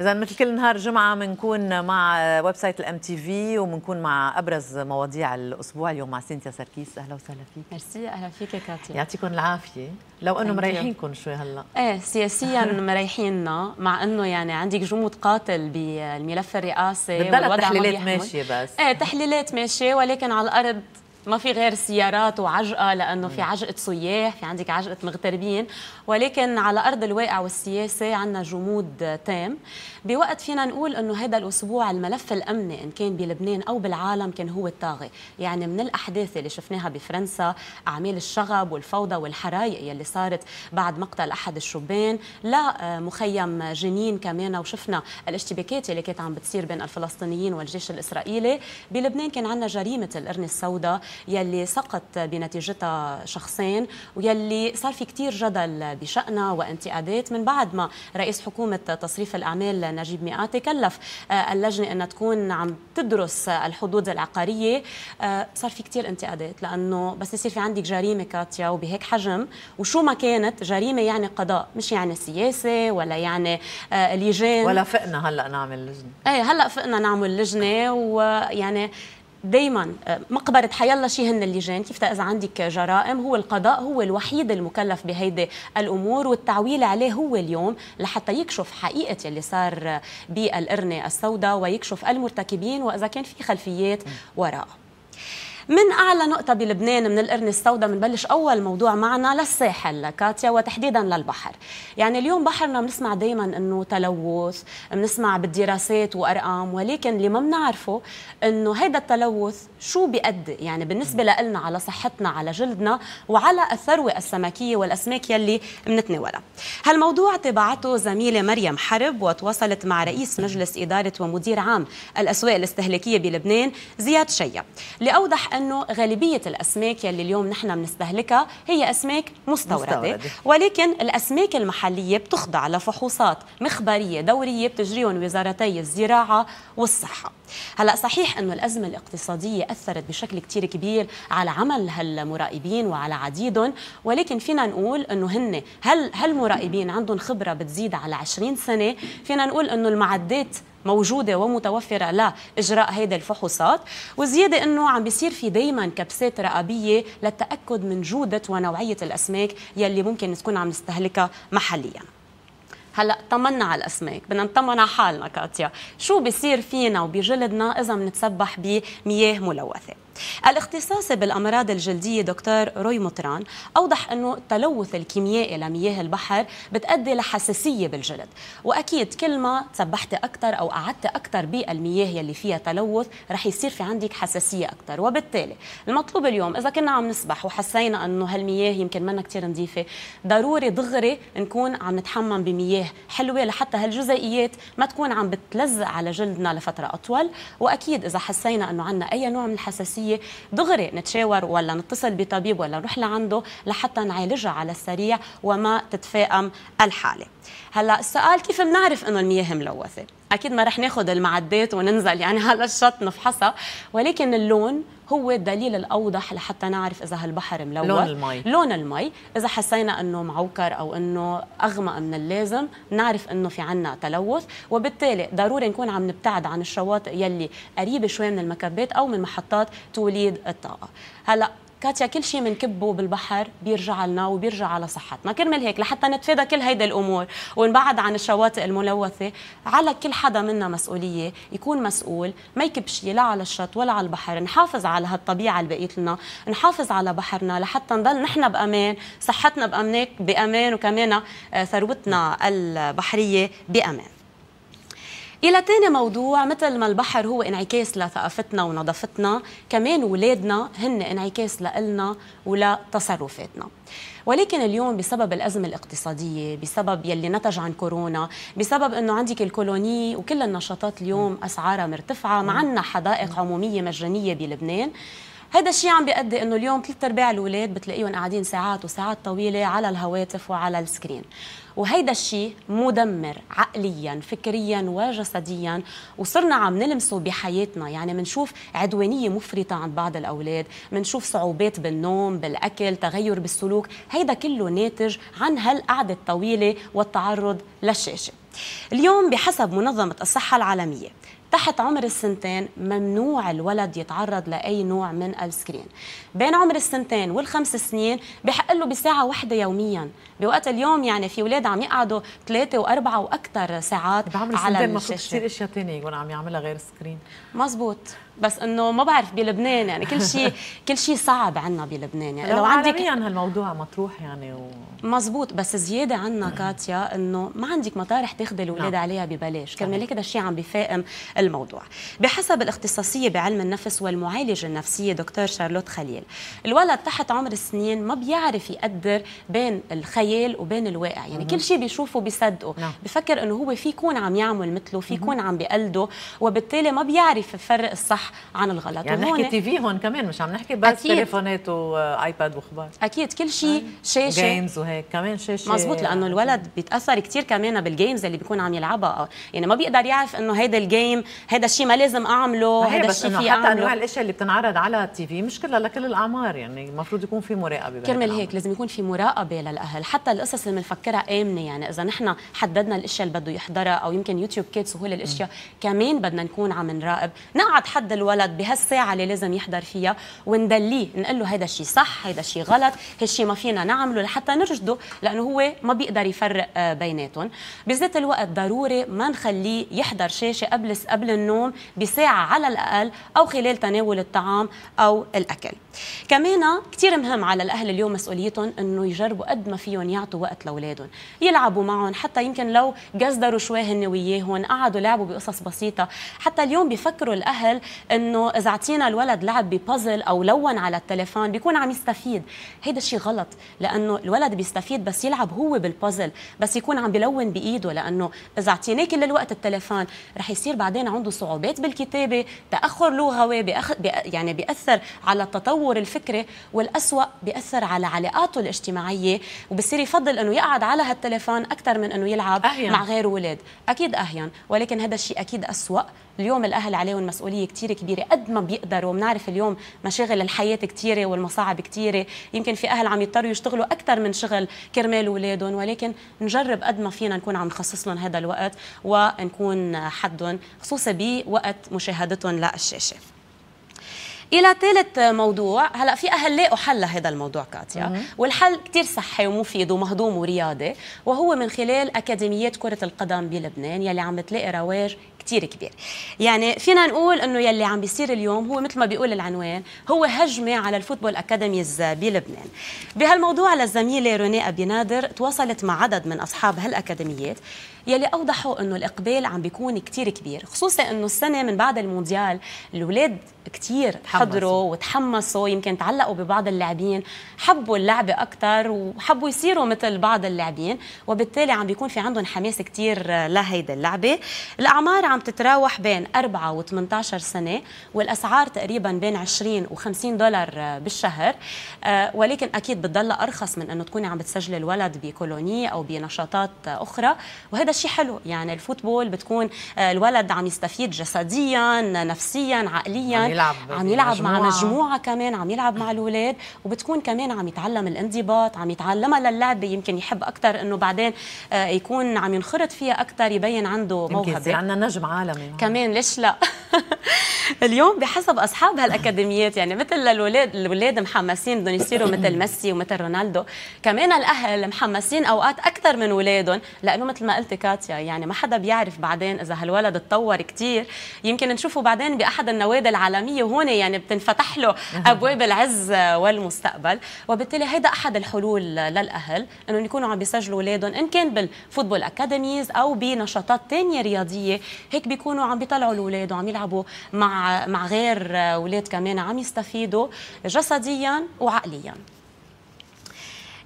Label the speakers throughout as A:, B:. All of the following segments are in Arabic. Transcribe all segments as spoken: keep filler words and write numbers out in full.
A: إذا مثل كل نهار جمعة بنكون مع ويب سايت الام تي في وبنكون مع أبرز مواضيع الأسبوع. اليوم مع سينتيا سركيس. أهلا وسهلا فيك.
B: ميرسي. أهلا فيك كاتيا.
A: يعطيكم العافية. لو إنه مريحينكم شوي هلا.
B: إيه سياسيا مريحيننا، مع إنه يعني عندك جمود قاتل بالملف الرئاسي.
A: بالضبط تحليلات ماشية بس.
B: إيه تحليلات ماشية، ولكن على الأرض ما في غير سيارات وعجقة، لأنه في عجقة سياح، في عندك عجقة مغتربين، ولكن على أرض الواقع والسياسة عندنا جمود تام. بوقت فينا نقول أنه هذا الأسبوع الملف الأمني إن كان بلبنان أو بالعالم كان هو الطاغي. يعني من الأحداث اللي شفناها بفرنسا، أعمال الشغب والفوضى والحرايق يلي صارت بعد مقتل أحد الشبان، لا مخيم جنين كمان، وشفنا الاشتباكات اللي كانت عم بتصير بين الفلسطينيين والجيش الإسرائيلي. بلبنان كان عندنا جريمة القرن السوداء يلي سقط بنتيجتها شخصين، ويلي صار في كتير جدل بشأنها وانتقادات من بعد ما رئيس حكومة تصريف الأعمال نجيب مئاتي كلف اللجنة أنها تكون عم تدرس الحدود العقارية. صار في كتير انتقادات، لأنه بس يصير في عندك جريمة كاتيا وبهيك حجم وشو ما كانت جريمة، يعني قضاء، مش يعني سياسة ولا يعني لجان،
A: ولا فقنا هلأ نعمل لجنة.
B: ايه هلأ فقنا نعمل لجنة. ويعني دايما مقبرة حيالله شيء هن اللجان. كيف إذا عندك جرائم هو القضاء هو الوحيد المكلف بهيدي الأمور، والتعويل عليه هو اليوم لحتى يكشف حقيقة اللي صار بالقرنة السوداء ويكشف المرتكبين وإذا كان في خلفيات وراء. من أعلى نقطة بلبنان من القرن السوداء بنبلش أول موضوع معنا للساحل كاتيا، وتحديدا للبحر. يعني اليوم بحرنا بنسمع دايما أنه تلوث، بنسمع بالدراسات وأرقام، ولكن اللي ما بنعرفه أنه هيدا التلوث شو بيؤدي يعني بالنسبة لنا على صحتنا، على جلدنا، وعلى الثروة السمكية والأسماك يلي بنتناولها. هالموضوع تبعته زميلة مريم حرب وتواصلت مع رئيس مجلس إدارة ومدير عام الأسواق الاستهلاكية بلبنان زياد شيا، لأوضح أنه غالبية الأسماك يلي اليوم نحن بنستهلكها هي أسماك مستوردة, مستوردة. ولكن الأسماك المحلية بتخضع لفحوصات مخبرية دورية بتجريهم وزارتي الزراعة والصحة. هلأ صحيح أنه الأزمة الاقتصادية أثرت بشكل كتير كبير على عمل هالمراقبين وعلى عديدهم، ولكن فينا نقول أنه هن هل هالمراقبين عندهم خبرة بتزيد على عشرين سنة. فينا نقول أنه المعدات موجودة ومتوفرة لإجراء هيدا الفحوصات، وزيادة أنه عم بيصير في دايما كبسات رقابية للتأكد من جودة ونوعية الأسماك يلي ممكن تكون عم نستهلكها محليا. هلا طمنا على الاسماك، بدنا نطمن على حالنا كاتيا، شو بيصير فينا وبجلدنا اذا بنتسبح بمياه ملوثه؟ الاختصاصي بالامراض الجلديه دكتور روي مطران اوضح انه التلوث الكيميائي لمياه البحر بتؤدي لحساسيه بالجلد، واكيد كل ما تسبحتي اكثر او قعدتي اكثر بالمياه يلي فيها تلوث رح يصير في عندك حساسيه اكثر. وبالتالي المطلوب اليوم اذا كنا عم نسبح وحسينا انه هالمياه يمكن منا كثير نظيفه، ضروري دغري نكون عم نتحمم بمياه حلوه لحتى هالجزيئيات ما تكون عم بتلزق على جلدنا لفتره اطول. واكيد اذا حسينا انه عندنا اي نوع من الحساسيه دغري نتشاور ولا نتصل بطبيب ولا نروح لعنده لحتى نعالجها على السريع وما تتفاقم الحاله. هلا السؤال كيف بنعرف انه المياه ملوثه؟ اكيد ما رح ناخذ المعدات وننزل يعني على الشط نفحصها، ولكن اللون هو الدليل الاوضح لحتى نعرف اذا هالبحر ملوث.
A: لون المي
B: لون المي اذا حسينا انه معوكر او انه اغمق من اللازم نعرف انه في عنا تلوث، وبالتالي ضروري نكون عم نبتعد عن الشواطئ يلي قريبه شوي من المكبات او من محطات توليد الطاقه. هلا كاتيا كل شيء بنكبه بالبحر بيرجع لنا وبيرجع على صحتنا، كرمال هيك لحتى نتفادى كل هيدا الامور ونبعد عن الشواطئ الملوثه، على كل حدا منا مسؤوليه يكون مسؤول ما يكب شيء لا على الشط ولا على البحر. نحافظ على هالطبيعه اللي بقيت لنا، نحافظ على بحرنا لحتى نضل نحن بامان، صحتنا بامان بامان وكمان ثروتنا البحريه بامان. إلى تاني موضوع، مثل ما البحر هو انعكاس لثقافتنا ونظافتنا، كمان أولادنا هن انعكاس لإلنا ولتصرفاتنا. ولكن اليوم بسبب الأزمة الاقتصادية، بسبب يلي نتج عن كورونا، بسبب أنه عندك الكولوني وكل النشاطات اليوم أسعارها مرتفعة، معنا حدائق عمومية مجانية بلبنان، هذا الشيء عم بيؤدي انه اليوم ثلاث ارباع الاولاد بتلاقيهم قاعدين ساعات وساعات طويله على الهواتف وعلى السكرين، وهيدا الشيء مدمر عقليا فكريا وجسديا، وصرنا عم نلمسه بحياتنا. يعني منشوف عدوانيه مفرطه عند بعض الاولاد، منشوف صعوبات بالنوم بالاكل، تغير بالسلوك، هيدا كله ناتج عن هالقعده الطويله والتعرض للشاشه. اليوم بحسب منظمه الصحه العالميه تحت عمر السنتين ممنوع الولد يتعرض لأي نوع من السكرين. بين عمر السنتين والخمس سنين بحق له بساعة واحدة يوميا، بوقت اليوم يعني في أولاد عم يقعدوا ثلاثة وأربعة وأكثر ساعات
A: بعمر
B: على
A: السنتين المفروض
B: الشاشة.
A: كثير أشياء ثانية يكون عم يعملها غير سكرين.
B: مزبوط، بس انه ما بعرف بلبنان يعني كل شيء كل شيء صعب عنا بلبنان. يعني
A: لو عندك عالميا هالموضوع مطروح يعني و...
B: مزبوط، بس زياده عنا كاتيا انه ما عندك مطارح تاخذي الاولاد نعم. عليها ببلاش، كرمال هيك هذا الشيء عم بيفائم الموضوع. بحسب الاختصاصيه بعلم النفس والمعالجه النفسيه دكتور شارلوت خليل، الولد تحت عمر السنين ما بيعرف يقدر بين الخيال وبين الواقع، يعني كل شيء بيشوفه بيصدقه، نعم. بفكر انه هو في يكون عم يعمل مثله، في يكون عم بيقلده، وبالتالي ما بيعرف يفرق الصح عن الغلط.
A: يعني نحكي تي في هون كمان، مش عم نحكي بس أكيد. تليفونات وايباد واخبار،
B: اكيد كل شيء شاشه
A: جيمز وهيك كمان شاشه.
B: مزبوط، لانه الولد بيتاثر كثير كمان بالجيمز اللي بيكون عم يلعبها، يعني ما بيقدر يعرف انه هيدا الجيم هيدا الشيء ما لازم اعمله، هيدا الشيء في
A: اعمله. حتى انواع الاشياء اللي بتنعرض على التي في مش كلها لكل الاعمار، يعني المفروض يكون في مراقبه.
B: كرمال هيك لازم يكون في مراقبه للاهل، حتى القصص اللي بنفكرها امنه، يعني اذا نحن حددنا الاشياء اللي بده يحضرها او يمكن يوتيوب كيدز وهول الاشياء م. كمان بدنا نكون عم نراقب، نقعد حد الولد بهالساعه اللي لازم يحضر فيها وندليه، نقول له هيدا الشيء صح، هيدا الشيء غلط، هالشيء ما فينا نعمله، لحتى نرشده، لانه هو ما بيقدر يفرق بيناتهم. بذات الوقت ضروري ما نخليه يحضر شاشه قبل قبل النوم بساعه على الاقل، او خلال تناول الطعام او الاكل. كمان كثير مهم على الاهل اليوم مسؤوليتهم انه يجربوا قد ما فيهم يعطوا وقت لاولادهم، يلعبوا معهم، حتى يمكن لو قصدروا شوي هن وياهم، قعدوا لعبوا بقصص بسيطه. حتى اليوم بيفكروا الاهل انه اذا اعطينا الولد لعب ببازل او لون على التليفون بيكون عم يستفيد، هيدا الشيء غلط، لانه الولد بيستفيد بس يلعب هو بالبازل، بس يكون عم بلون بايده، لانه اذا اعطيناه كل الوقت التليفون رح يصير بعدين عنده صعوبات بالكتابه، تاخر لغوي، بأخ... بي... يعني بياثر على التطور الفكري، والاسوأ بياثر على علاقاته الاجتماعيه، وبصير يفضل انه يقعد على هالتليفون اكثر من انه يلعب أهين. مع غير اولاد. اكيد اهين، ولكن هذا الشيء اكيد اسوأ. اليوم الاهل عليهم مسؤوليه كثير كبيره قد ما بيقدروا، بنعرف اليوم مشاغل الحياه كثيره والمصاعب كثيره، يمكن في اهل عم يضطروا يشتغلوا اكثر من شغل كرمال اولادهم، ولكن نجرب قد ما فينا نكون عم نخصص لهم هذا الوقت ونكون حدهم، خصوصا بوقت مشاهدتهم للشاشه. إلى ثالث موضوع، هلا في أهل لاقوا حل لهذا الموضوع كاتيا، والحل كتير صحي ومفيد ومهضوم ورياضي، وهو من خلال أكاديميات كرة القدم بلبنان يلي عم بتلاقي رواج كتير كبير. يعني فينا نقول انه يلي عم بيصير اليوم هو مثل ما بيقول العنوان، هو هجمه على الفوتبول اكاديميز بلبنان. بهالموضوع للزميله روني ابي نادر تواصلت مع عدد من اصحاب هالاكاديميات يلي اوضحوا انه الاقبال عم بيكون كتير كبير، خصوصا انه السنه من بعد المونديال الاولاد كتير حضروا وتحمسوا، يمكن تعلقوا ببعض اللاعبين، حبوا اللعبه اكثر وحبوا يصيروا مثل بعض اللاعبين، وبالتالي عم بيكون في عندهم حماس كتير لهيدي اللعبه. الاعمار عم تتراوح بين أربعة وثمانية عشر سنه، والاسعار تقريبا بين عشرين وخمسين دولار بالشهر، ولكن اكيد بتضلها ارخص من انه تكوني عم بتسجلي الولد بكولوني او بنشاطات اخرى، وهذا الشيء حلو. يعني الفوتبول بتكون الولد عم يستفيد جسديا نفسيا عقليا، عم يلعب, عم يلعب مع مجموعه كمان، عم يلعب مع الاولاد، وبتكون كمان عم يتعلم الانضباط، عم يتعلمها للعبه، يمكن يحب اكثر انه بعدين يكون عم ينخرط فيها اكثر، يبين عنده موهبه، يمكن يصير عندنا نجم عالمي كمان، ليش لا؟ اليوم بحسب اصحاب هالاكاديميات، يعني مثل الاولاد الاولاد محمسين بدهم يصيروا مثل ميسي ومثل رونالدو، كمان الاهل محمسين اوقات اكثر من اولادهم، لانه مثل ما قلت كاتيا يعني ما حدا بيعرف بعدين اذا هالولد تطور كثير، يمكن نشوفه بعدين باحد النوادي العالميه، وهون يعني بتنفتح له ابواب العز والمستقبل. وبالتالي هيدا احد الحلول للاهل، انه يكونوا عم بيسجلوا اولادهم ان كان بالفوتبول اكاديميز او بنشاطات ثانيه رياضيه، هيك بيكونوا عم بيطلعوا الاولاد وعم يلعبوا مع مع غير اولاد كمان عم يستفيدوا جسديا وعقليا.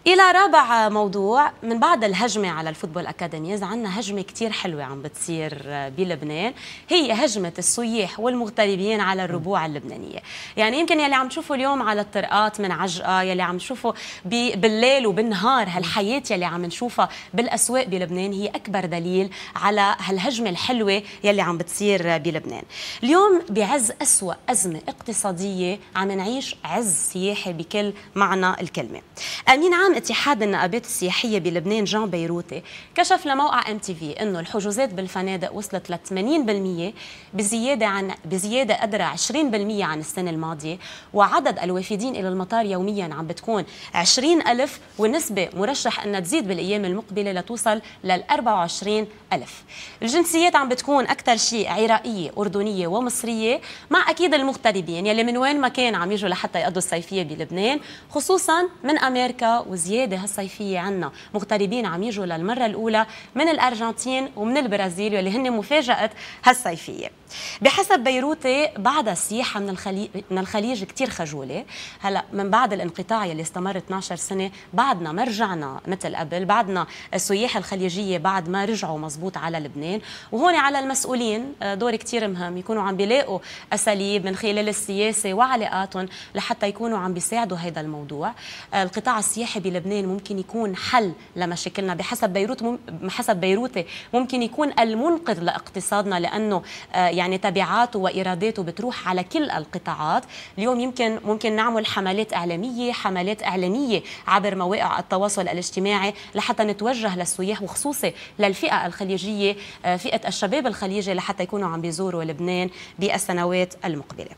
B: إلى رابع موضوع، من بعد الهجمة على الفوتبول أكاديميز عندنا هجمة كتير حلوة عم بتصير بلبنان، هي هجمة السياح والمغتربين على الربوع اللبنانية. يعني يمكن يلي عم تشوفوا اليوم على الطرقات من عجقة، يلي عم تشوفوا بالليل وبالنهار، هالحياة يلي عم نشوفها بالأسواق بلبنان هي أكبر دليل على هالهجمة الحلوة يلي عم بتصير بلبنان. اليوم بعز أسوأ أزمة اقتصادية عم نعيش عز سياحي بكل معنى الكلمة. أمين عام اتحاد النقابات السياحية بلبنان جان بيروتي كشف لموقع ام تي في انه الحجوزات بالفنادق وصلت ل ثمانين بالمئة بزيادة عن بزيادة قدرها عشرين بالمئة عن السنة الماضية، وعدد الوافدين إلى المطار يوميا عم بتكون عشرين ألف، والنسبة مرشح أنها تزيد بالأيام المقبلة لتوصل لل أربعة وعشرين ألف. الجنسيات عم بتكون أكثر شيء عراقية أردنية ومصرية، مع أكيد المغتربين يلي من وين ما كان عم يجوا لحتى يقضوا الصيفية بلبنان، خصوصا من أمريكا، وزيادة هالصيفية عنا مغتربين عم يجوا للمرة الأولى من الأرجنتين ومن البرازيل واللي هن مفاجأة هالصيفية. بحسب بيروتي بعد السياحة من الخليج من الخليج كثير خجولة. هلا من بعد الانقطاع يلي استمر اثنعش سنة بعدنا ما رجعنا مثل قبل، بعدنا السياح الخليجية بعد ما رجعوا مزبوط على لبنان، وهون على المسؤولين دور كثير مهم يكونوا عم بيلاقوا أساليب من خلال السياسة وعلاقاتهم لحتى يكونوا عم بيساعدوا هذا الموضوع. القطاع السياحي بلبنان ممكن يكون حل لمشاكلنا، بحسب بيروت مم... بحسب بيروتي ممكن يكون المنقذ لاقتصادنا، لأنه يعني تبعاته وإيراداته بتروح على كل القطاعات. اليوم يمكن ممكن نعمل حملات إعلامية حملات إعلامية عبر مواقع التواصل الاجتماعي لحتى نتوجه للسياح، وخصوصا للفئة الخليجية، فئة الشباب الخليجي، لحتى يكونوا عم بيزوروا لبنان بالسنوات المقبلة.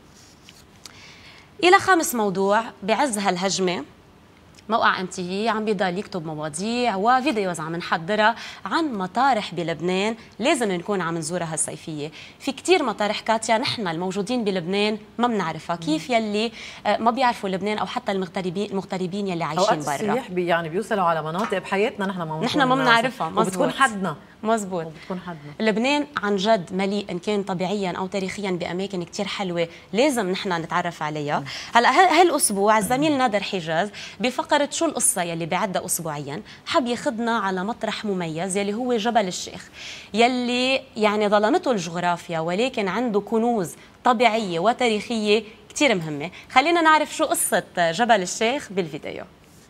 B: إلى خامس موضوع، بعز هالهجمة موقع ام تي في عم بيضل يكتب مواضيع وفيديوز عم نحضرها عن مطارح بلبنان لازم نكون عم نزورها الصيفيه. في كثير مطارح كاتيا نحن الموجودين بلبنان ما بنعرفها، كيف يلي ما بيعرفوا لبنان او حتى المغتربين المغتربين يلي عايشين برا.
A: السياح بي يعني بيوصلوا على مناطق بحياتنا نحن ما
B: نحن ما بنعرفها،
A: وبتكون حدنا
B: مزبوط. لبنان عن جد مليء ان كان طبيعيا او تاريخيا باماكن كثير حلوه لازم نحن نتعرف عليها. هلا هالاسبوع الزميل نادر حجاز بفقره شو القصه يلي بعدها اسبوعيا حب ياخذنا على مطرح مميز يلي هو جبل الشيخ، يلي يعني ظلمته الجغرافيا ولكن عنده كنوز طبيعيه وتاريخيه كثير مهمه. خلينا نعرف شو قصه جبل الشيخ بالفيديو.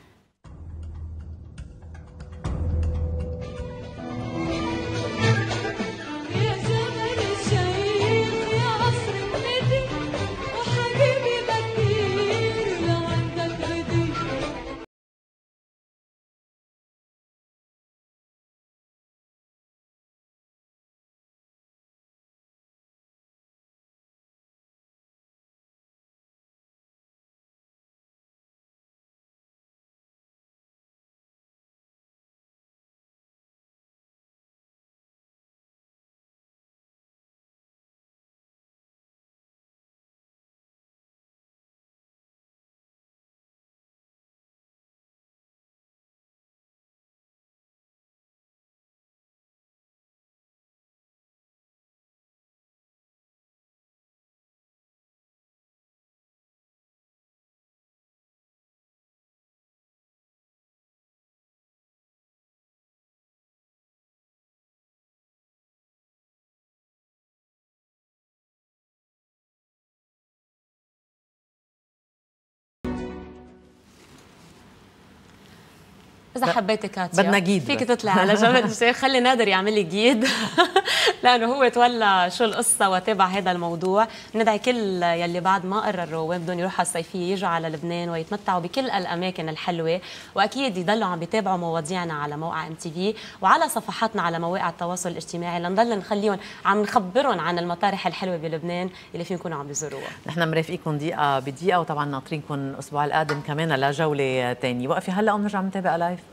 B: إذا حبيتي كاتيا
A: بدنا جيد
B: فيك تطلع على جبل الشيخ، خلي نادر يعمل لي جيد لأنه هو تولى شو القصة وتابع هذا الموضوع. ندعي كل يلي بعد ما قرروا وين بدهم يروحوا الصيفية يجوا على لبنان ويتمتعوا بكل الأماكن الحلوة، وأكيد يضلوا عم بيتابعوا مواضيعنا على موقع ام تي في وعلى صفحاتنا على مواقع التواصل الاجتماعي لنضل نخليهم عم نخبرهم عن المطارح الحلوة بلبنان اللي فيهم يكونوا عم بيزوروها.
A: نحن مرافقيكم دقيقة بدقيقة، وطبعا ناطرينكم الأسبوع القادم كمان لجولة ثانية. وقفي هلا ونرجع نتابع لايف.